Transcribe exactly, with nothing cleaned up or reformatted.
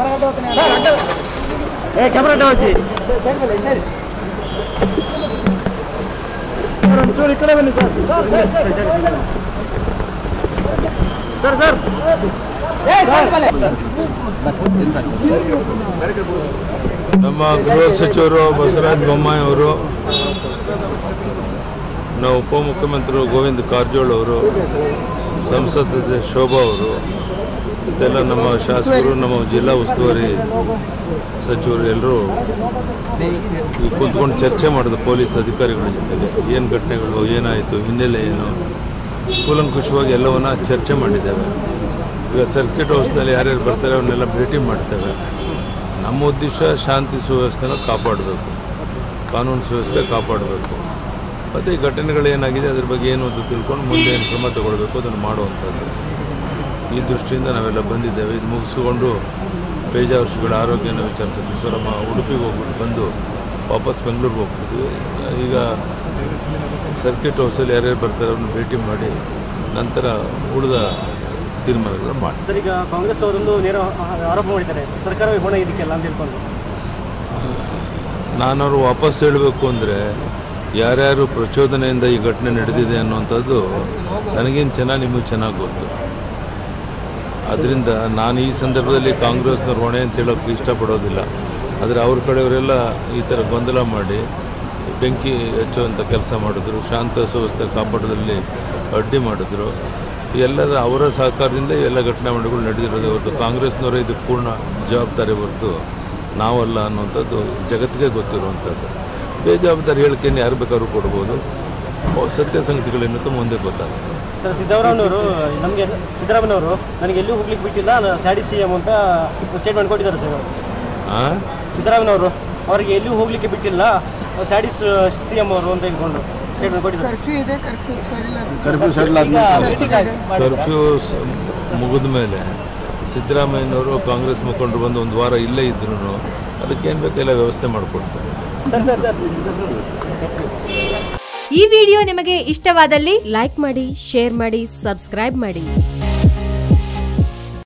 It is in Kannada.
ಏ ಕ್ಯಾಮ್ರಾ ತಗೊಳ್ಳಿ ಸರ್, ಒಂಚೂರು ಈ ಕಡೆ ಬನ್ನಿ ಸರ್. ಸರ್ ಸರ್ ನಮ್ಮ ಗೃಹ ಸಚಿವರು ಬಸವರಾಜ ಬೊಮ್ಮಾಯಿ ಅವರು, ನಾವು ಉಪಮುಖ್ಯಮಂತ್ರಿ ಗೋವಿಂದ ಕಾರಜೋಳ ಅವರು, ಸಂಸದ ಶೋಭಾ ಅವರು ಮತ್ತೆಲ್ಲ ನಮ್ಮ ಶಾಸಕರು, ನಮ್ಮ ಜಿಲ್ಲಾ ಉಸ್ತುವಾರಿ ಸಚಿವರು ಎಲ್ಲರೂ ಈ ಕುಂತ್ಕೊಂಡು ಚರ್ಚೆ ಮಾಡಿದ್ರು ಪೊಲೀಸ್ ಅಧಿಕಾರಿಗಳ ಜೊತೆಗೆ. ಏನು ಘಟನೆಗಳು, ಏನಾಯಿತು, ಹಿನ್ನೆಲೆ ಏನು, ಕೂಲಂಕುಷವಾಗಿ ಎಲ್ಲವನ್ನ ಚರ್ಚೆ ಮಾಡಿದ್ದೇವೆ. ಈಗ ಸರ್ಕಿಟ್ ಹೌಸ್ನಲ್ಲಿ ಯಾರ್ಯಾರು ಬರ್ತಾರೆ ಅವನ್ನೆಲ್ಲ ಭೇಟಿ ಮಾಡ್ತೇವೆ. ನಮ್ಮ ಉದ್ದೇಶ ಶಾಂತಿ ಸುವ್ಯವಸ್ಥೆನ ಕಾಪಾಡಬೇಕು, ಕಾನೂನು ಸುವ್ಯವಸ್ಥೆ ಕಾಪಾಡಬೇಕು. ಮತ್ತು ಈ ಘಟನೆಗಳೇನಾಗಿದೆ ಅದ್ರ ಬಗ್ಗೆ ಏನು ಅಂತ ತಿಳ್ಕೊಂಡು ಮುಂದೆ ಏನು ಕ್ರಮ ತಗೊಳ್ಬೇಕು ಅದನ್ನು ಮಾಡುವಂಥದ್ದು. ಈ ದೃಷ್ಟಿಯಿಂದ ನಾವೆಲ್ಲ ಬಂದಿದ್ದೇವೆ. ಇದು ಮುಗಿಸ್ಕೊಂಡು ಬೇಜಾವರ್ಷಿಗಳ ಆರೋಗ್ಯನ ವಿಚಾರಿಸೋಕ್ಕೆ ಸೊ ನಮ್ಮ ಉಡುಪಿಗೆ ಹೋಗ್ಬಿಟ್ಟು ಬಂದು ವಾಪಸ್ ಬೆಂಗಳೂರಿಗೆ ಹೋಗ್ತಿದ್ವಿ. ಈಗ ಸರ್ಕಿಟ್ ಹೌಸಲ್ಲಿ ಯಾರ್ಯಾರು ಬರ್ತಾರೆ ಅವ್ರನ್ನ ಭೇಟಿ ಮಾಡಿ ನಂತರ ಉಳಿದ ತೀರ್ಮಾನಗಳು ಮಾಡಿ. ಸರ್, ಈಗ ಕಾಂಗ್ರೆಸ್ ಅವರೊಂದು ನೇರ ಆರೋಪ ಮಾಡಿದ್ದಾರೆ, ಸರ್ಕಾರವೇ ಹೊಣೆ ಇದಕ್ಕೆಲ್ಲ ಅಂತ ಹೇಳ್ಕೊಂಡು. ನಾನವರು ವಾಪಸ್ ಹೇಳಬೇಕು ಅಂದರೆ ಯಾರ್ಯಾರು ಪ್ರಚೋದನೆಯಿಂದ ಈ ಘಟನೆ ನಡೆದಿದೆ ಅನ್ನುವಂಥದ್ದು ನನಗೇನು ಚೆನ್ನಾಗಿ ನಿಮಗೆ ಚೆನ್ನಾಗಿ ಗೊತ್ತು. ಅದರಿಂದ ನಾನು ಈ ಸಂದರ್ಭದಲ್ಲಿ ಕಾಂಗ್ರೆಸ್ನವ್ರ ಹೊಣೆ ಅಂತ ಹೇಳೋಕ್ಕೆ ಇಷ್ಟಪಡೋದಿಲ್ಲ. ಆದರೆ ಅವ್ರ ಕಡೆಯವರೆಲ್ಲ ಈ ಥರ ಗೊಂದಲ ಮಾಡಿ ಬೆಂಕಿ ಹಚ್ಚುವಂಥ ಕೆಲಸ ಮಾಡಿದ್ರು, ಶಾಂತ ಸುವ್ಯವಸ್ಥೆ ಕಾಪಾಡೋದ್ರಲ್ಲಿ ಅಡ್ಡಿ ಮಾಡಿದ್ರು. ಎಲ್ಲರ ಅವರ ಸಹಕಾರದಿಂದ ಎಲ್ಲ ಘಟನಾವಳಿಗಳು ನಡೆದಿರೋದು. ಹೊರತು ಕಾಂಗ್ರೆಸ್ನವರೇ ಇದಕ್ಕೆ ಪೂರ್ಣ ಜವಾಬ್ದಾರಿ ಹೊರತು ನಾವಲ್ಲ ಅನ್ನುವಂಥದ್ದು ಜಗತ್ತಿಗೆ ಗೊತ್ತಿರುವಂಥದ್ದು. ಬೇಜವಾಬ್ದಾರಿ ಹೇಳಿಕೆಯನ್ನು ಯಾರು ಬೇಕಾದ್ರೂ ಕೊಡ್ಬೋದು. ಸತ್ಯ ಸಂಗತಿಗಳೇನಂತ ಮುಂದೆ ಗೊತ್ತಾಗುತ್ತೆ. ಸರ್, ಸಿದ್ದರಾಮಯ್ಯನವರು ನಮಗೆ ಸಿದ್ದರಾಮಯ್ಯನವರು ನನಗೆ ಎಲ್ಲೂ ಹೋಗ್ಲಿಕ್ಕೆ ಬಿಟ್ಟಿಲ್ಲ, ಸ್ಯಾಡಿ ಸಿ ಎಂ ಅಂತ ಸ್ಟೇಟ್ಮೆಂಟ್ ಕೊಟ್ಟಿದ್ದಾರೆ ಸರ್. ಹಾಂ, ಸಿದ್ದರಾಮಯ್ಯನವರು ಅವರಿಗೆ ಎಲ್ಲೂ ಹೋಗ್ಲಿಕ್ಕೆ ಬಿಟ್ಟಿಲ್ಲ, ಸ್ಯಾಡಿ ಸಿ ಎಂ ಅವರು ಅಂತ ಹೇಳ್ಕೊಂಡು ಸ್ಟೇಟ್ಮೆಂಟ್ ಕೊಟ್ಟಿದ್ದಾರೆ. ಕರ್ಫ್ಯೂ ಮುಗಿದ ಮೇಲೆ ಸಿದ್ದರಾಮಯ್ಯನವರು ಕಾಂಗ್ರೆಸ್ ಮುಖಂಡರು ಬಂದು ಒಂದು ವಾರ ಇಲ್ಲೇ ಇದ್ರು ಅದಕ್ಕೇನು ಬೇಕೆಲ್ಲ ವ್ಯವಸ್ಥೆ ಮಾಡಿಕೊಡ್ತಾರೆ. ಈ ವಿಡಿಯೋ ನಿಮಗೆ ಇಷ್ಟವಾದಲ್ಲಿ ಲೈಕ್ ಮಾಡಿ, ಶೇರ್ ಮಾಡಿ, ಸಬ್ಸ್ಕ್ರೈಬ್ ಮಾಡಿ.